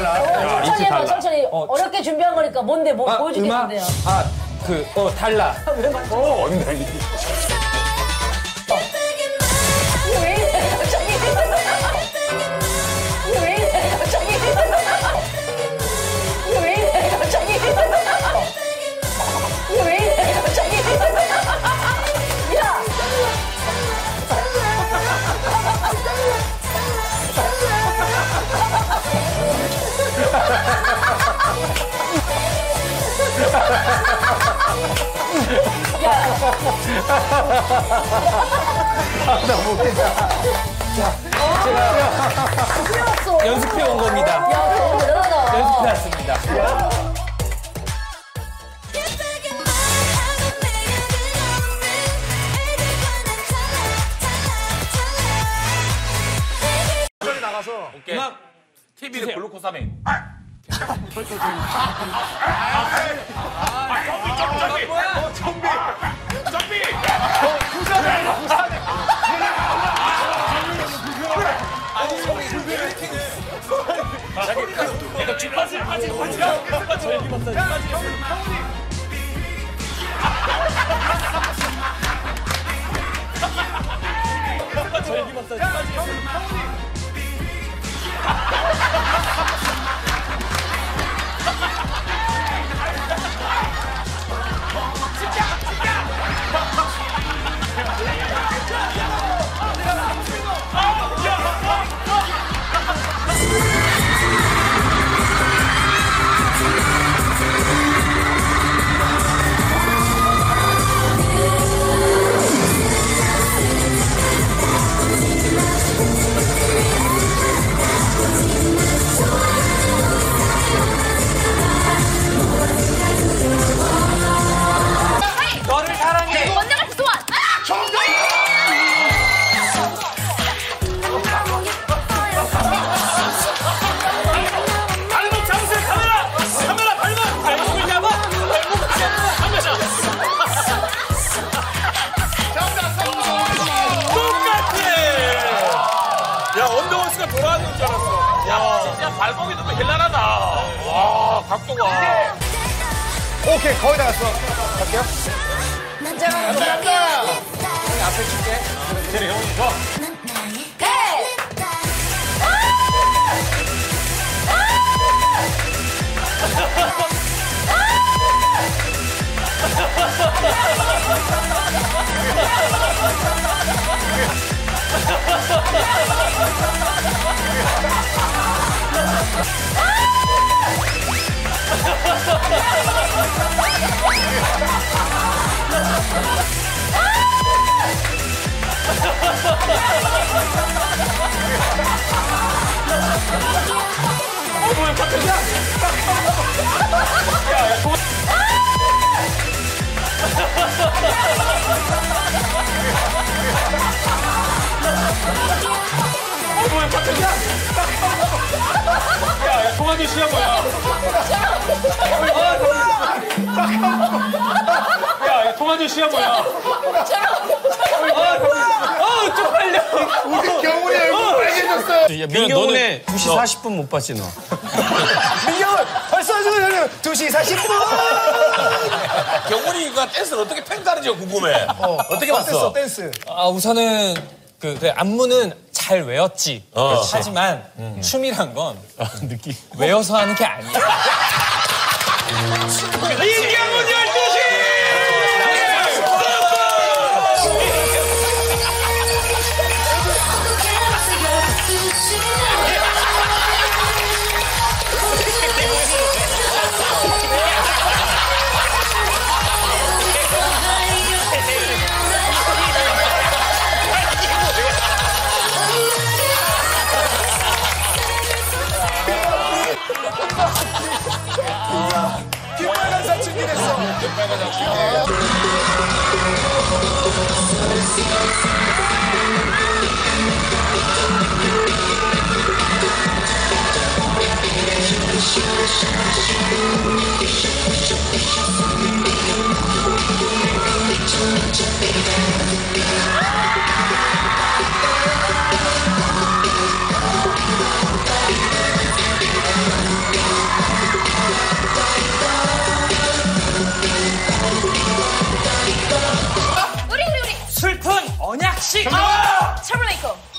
달라. 천천히 해봐, 천천히. 어렵게 준비한 거니까 뭔데, 뭐 보여주겠는데요. 달라. 왜 맞춰? 엉덩이. 왜 이래, 갑자기. 왜 이래, 갑자기. 왜 이래, 갑자기. 왜 이래, 갑자기. 야! 너무 웃기다. 부끄러웠어. 연습해 온 겁니다. 야, 너무 대단하다. 연습해 왔습니다. 나가서 음악 TV를 글루코사민. 정비. 내가 주파수를 빠지고 저기 봤다. 저기 봤다. 너를 사랑해. 언제같이 소환. 발목 잡으세요. 카메라 발목을 잡아. 똑같아. 야, 언더워스가 돌아왔는 줄 알았어. 야, 진짜 발목이 너무 헬라나다. 와, 각도가. 오케이, 거의 다 갔어. 갈게요. 난장아, 앞에 줄게. 그래, 형이 좋아. 뭐야, 갑자기. 뭐야, 갑자기. 야, 동안이 시야 뭐야. 야, 동안이 시야 뭐야. 쪽팔려. 우리 경훈이 얼굴 빨개졌어요. 민경훈의 2시 40분 못 봤지, 너? 민경훈, 벌써 2시 40분. 경훈이가 댄스를 어떻게 펜다는지 궁금해. 어떻게 봤어? 댄스. 우선은 안무는 잘 외웠지. 하지만 춤이란 건 외워서 하는 게 아니야. 민경훈 12시! 김빨간 사춘기 됐어. 빨간 사춘기. 시작! 트러블레이커.